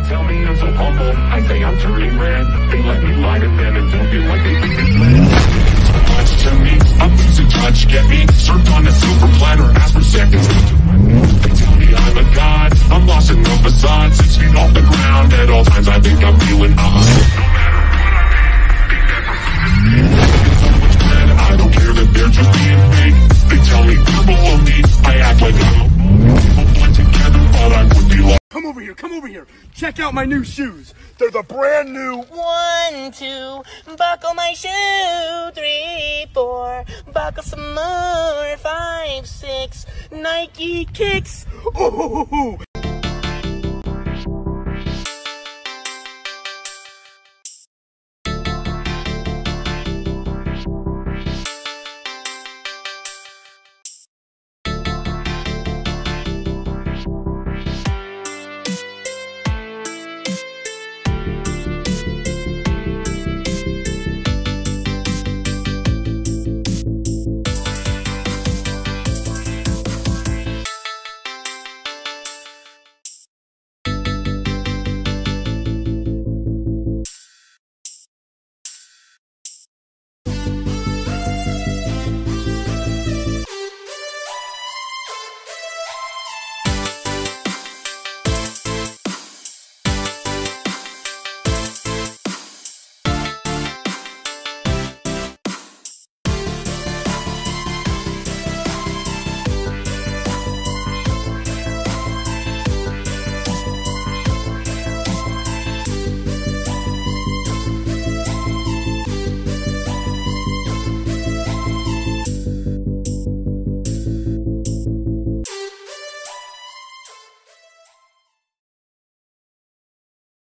tell me I'm so humble, I say I'm turning red. They let me lie to them and don't feel like they think it's lit. So much to me, I'm losing touch, get me served on a silver platter, ask for seconds. They tell me I'm a god, I'm lost in the facade, 6 feet off the ground, at all times I think I'm feeling high. I don't care that they're just being fake. They tell me they're below me, I act like I'm blend together, but I would be like. Come over here, check out my new shoes. They're the brand new 1, 2, buckle my shoe. 3, 4, buckle some more. 5, 6, Nike kicks. Ooh.